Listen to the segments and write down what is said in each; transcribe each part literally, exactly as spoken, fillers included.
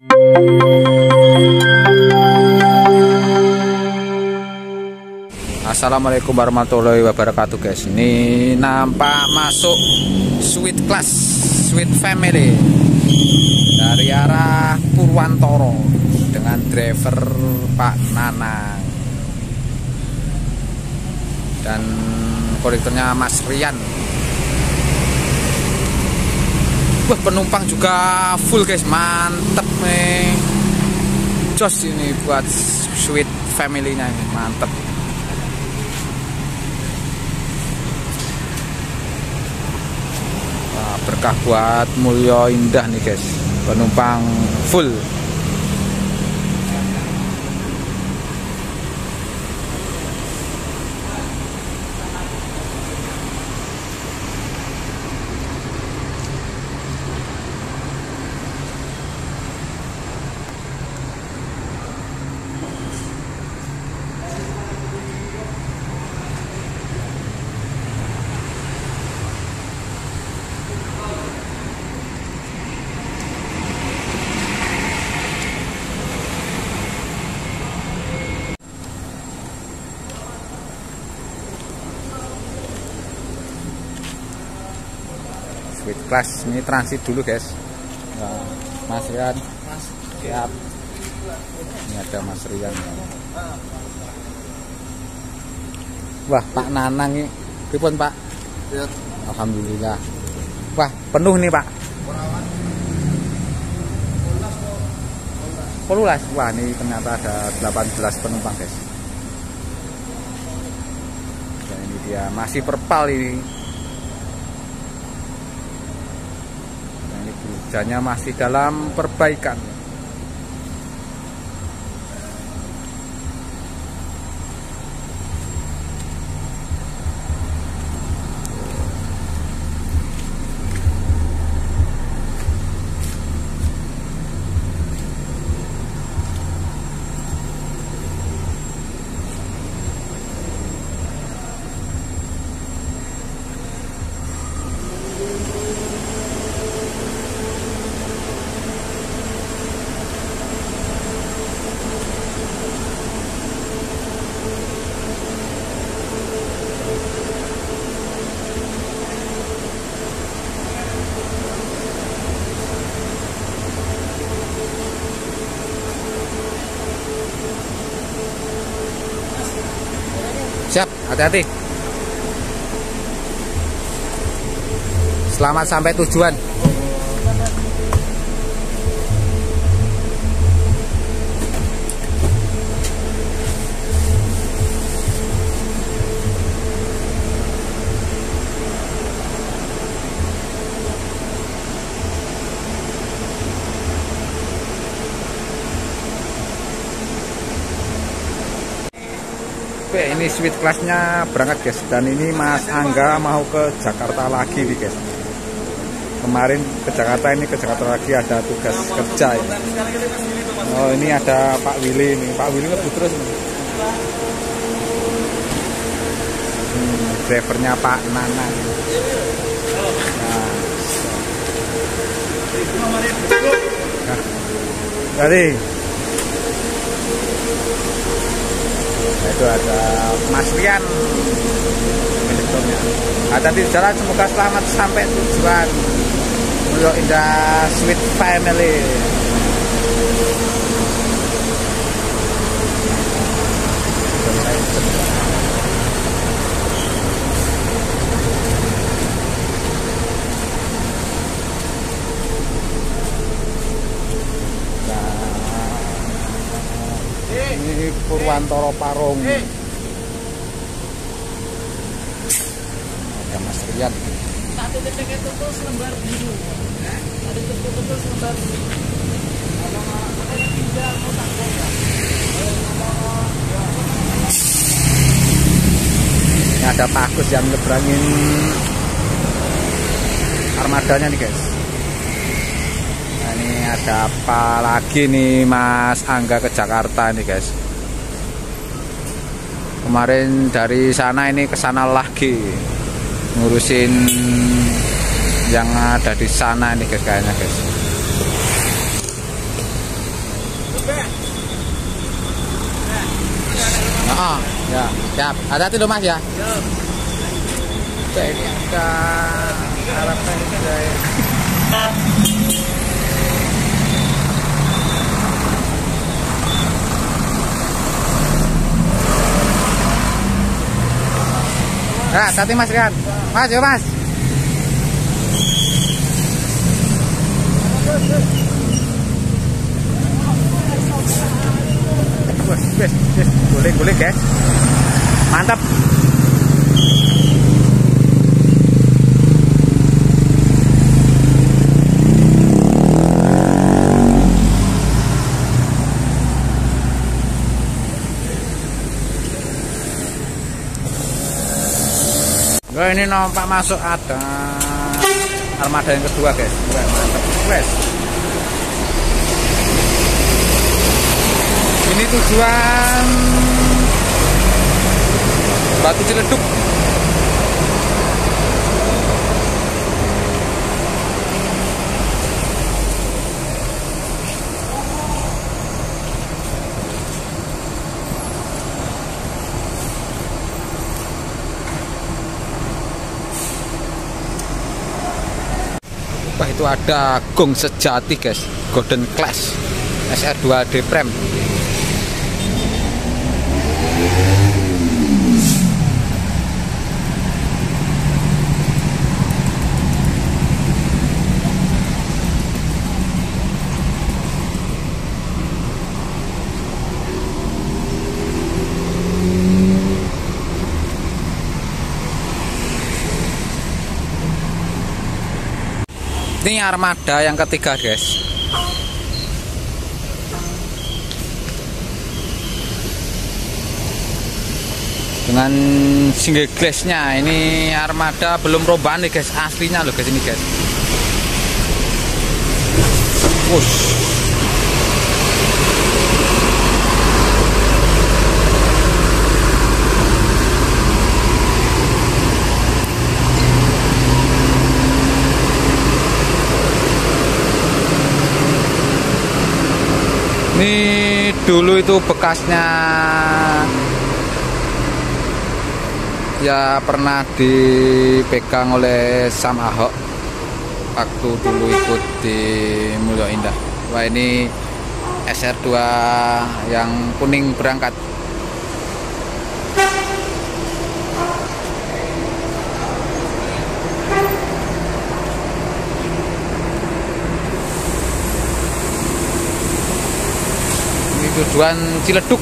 Assalamualaikum warahmatullahi wabarakatuh guys. Ini nampak masuk Sweet Class Sweet Family dari arah Purwantoro dengan driver Pak Nanang dan kondekturnya Mas Rian. Wah, penumpang juga full guys, mantep nih. Jos ini buat Sweet Family-nya ini, mantep. Wah, berkah buat Mulyo Indah nih guys, penumpang full. Sweet Class ini transit dulu guys. Nah, Mas Rian siap. Ini ada Mas Rian. Wah, Pak Nanang ini pripun Pak? Ya. Alhamdulillah. Wah, penuh nih Pak. Polulas. Wah, ini ternyata ada delapan belas penumpang guys. Dan ini dia masih perpal ini. Hujannya masih dalam perbaikan. Siap, hati-hati. Selamat sampai tujuan. Oke, ini Sweet Class-nya berangkat guys, dan ini Mas Angga mau ke Jakarta lagi nih guys. Kemarin ke Jakarta, ini ke Jakarta lagi ada tugas kerja ya. Oh, ini ada Pak Willy nih, Pak Willy ngebut terus nih. Hmm, drivernya Pak Nanang. Nah, dari itu ada Mas Rian. Hati-hati di jalan, semoga selamat sampai tujuan. Mulyo Indah Sweet Family. Ini Purwantoro Parung. Ada Mas Rian. Tadi titik itu tuh selembar biru. Tadi titik itu selembar biru. Ini ada Pak Agus yang nyebrangin armadanya nih guys. Nah, ini ada apa lagi nih Mas Angga ke Jakarta nih guys. Kemarin dari sana ini ke sana lagi ngurusin yang ada di sana nih guys, kayaknya guys. Siap, hati-hati loh Mas ya. Siap. Oke, ini ada harapan guys. Nah, hati Mas Rian. Mas, yuk Mas. Wes, wes, wes, boleh-boleh guys. Mantap. Nah, ini nampak masuk ada armada yang kedua guys. Wah, mantap. Wes. Ini tujuan Batu Ciledug. Wah, itu ada gong sejati guys, Golden Clash S R dua D Prem. Ini armada yang ketiga guys. Dengan single glassnya. Ini armada belum rombaan nih guys, aslinya loh guys ini guys. Wush. Ini dulu itu bekasnya ya pernah dipegang oleh Sam Ahok waktu dulu ikut di Mulyo Indah. Wah, ini S R dua yang kuning berangkat. Tujuan Ciledug.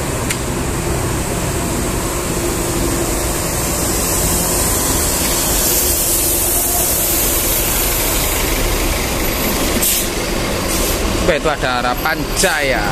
Itu ada Harapan Jaya.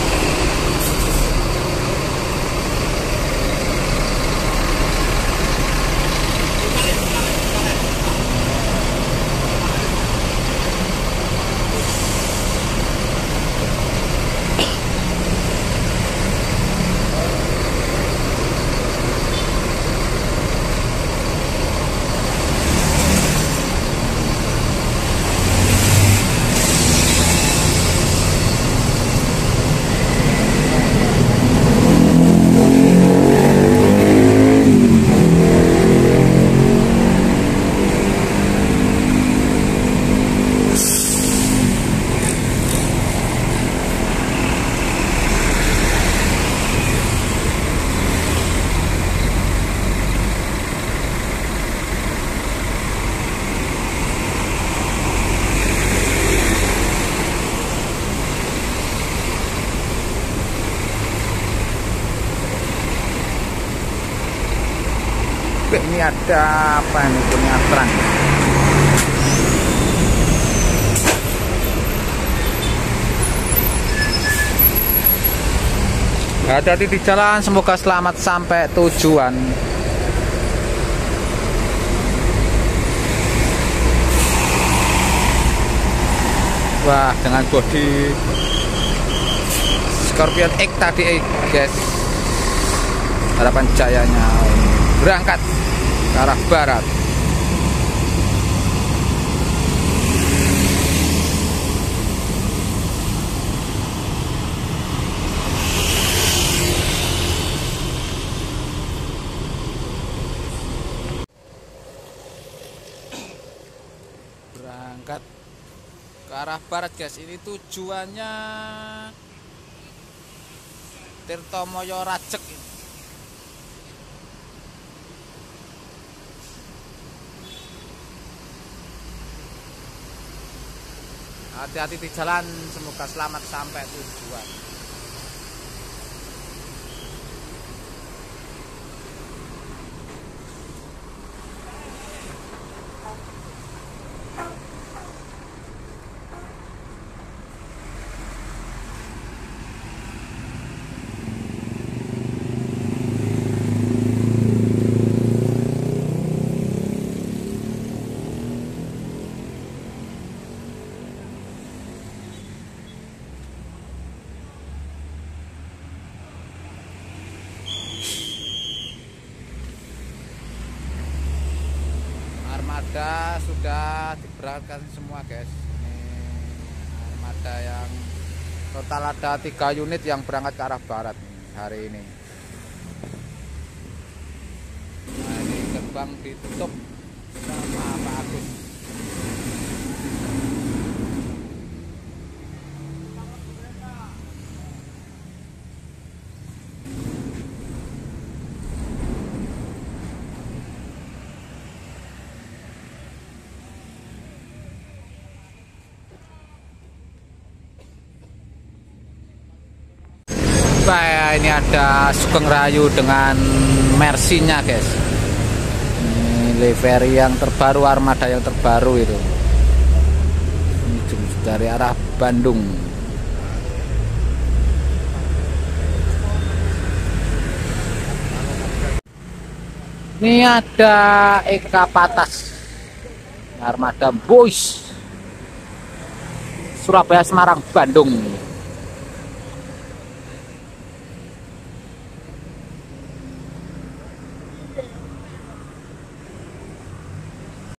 Ini ada apa ini, punya terang. Hati-hati di jalan, semoga selamat sampai tujuan. Wah, dengan bodi Scorpion X tadi guys, Harapan Jayanya berangkat ke arah barat. arah barat guys. Ini tujuannya Tirtomoyo Rajek. Hati-hati di jalan, semoga selamat sampai tujuan. Armada sudah diberangkatkan semua guys. Ini armada yang total ada tiga unit yang berangkat ke arah barat hari ini. Nah, ini gerbang ditutup sama Pak Agus. Ya, ini ada Sugeng Rayu dengan Mercy-nya guys. Ini livery yang terbaru, armada yang terbaru itu. Ini dari arah Bandung. Ini ada Eka Patas, armada Boys, Surabaya, Semarang, Bandung.